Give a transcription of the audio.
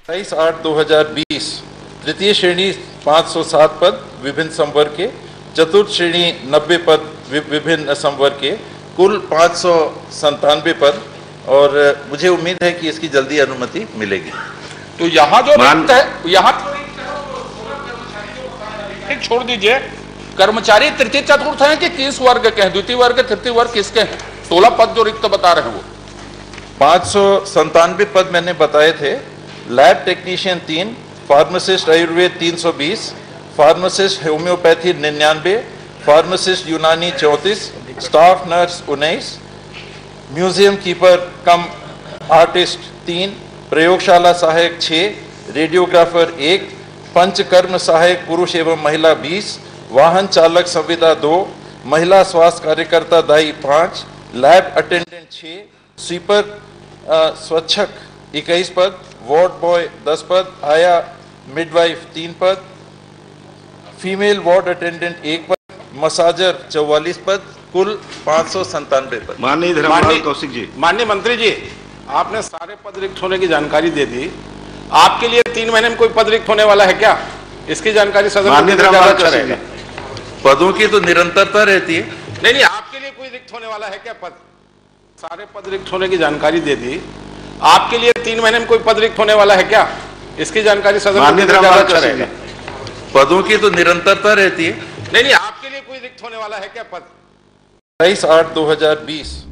23/8/2020 तृतीय श्रेणी 507 पद विभिन्न संवर्ग के, चतुर्थ श्रेणी 90 पद विभिन्न संवर्ग के, कुल 597 पद। और मुझे उम्मीद है कि इसकी जल्दी अनुमति मिलेगी। तो यहाँ जो रिक्त है, यहाँ छोड़ दीजिए, कर्मचारी तृतीय चतुर्थ हैं कि किस वर्ग के हैं? द्वितीय वर्ग तृतीय वर्ग किसके हैं? 16 पद जो रिक्त बता रहे हैं वो 597 पद मैंने बताए थे। Lab technician 3, pharmacist Ayurveda 320, pharmacist homeopathy 99, pharmacist Unani 34, staff nurse 19, museum keeper cum artist 3, प्रयोगशाला सहायक 6, रेडियोग्राफर 1, पंचकर्म सहायक पुरुष एवं महिला 20, वाहन चालक संविदा 2, महिला स्वास्थ्य कार्यकर्ता दाई 5, लैब अटेंडेंट 6, स्वीपर स्वच्छक 21 पद, वार्ड बॉय 10 पद, आया मिडवाइफ 3 पद, फीमेल वार्ड अटेंडेंट 1 पद, मसाजर 44 पद, कुल 597 पद। माननीय धर्मपाल कौशिक जी। माननीय मंत्री जी, आपने सारे पद रिक्त होने की जानकारी दे दी। आपके लिए 3 महीने में कोई पद रिक्त होने वाला है क्या? इसकी जानकारी सदन में ज्यादा अच्छा रहेगा। पदों की तो निरंतरता रहती है। नहीं, आपके लिए कोई रिक्त होने वाला है क्या पद? सारे पद रिक्त होने की जानकारी दे दी। आपके लिए 3 महीने में कोई पद रिक्त होने वाला है क्या? इसकी जानकारी सदन में ज्यादा अच्छा रहेगा। पदों की तो निरंतरता रहती है। नहीं, आपके लिए कोई रिक्त होने वाला है क्या पद? 23/8/2020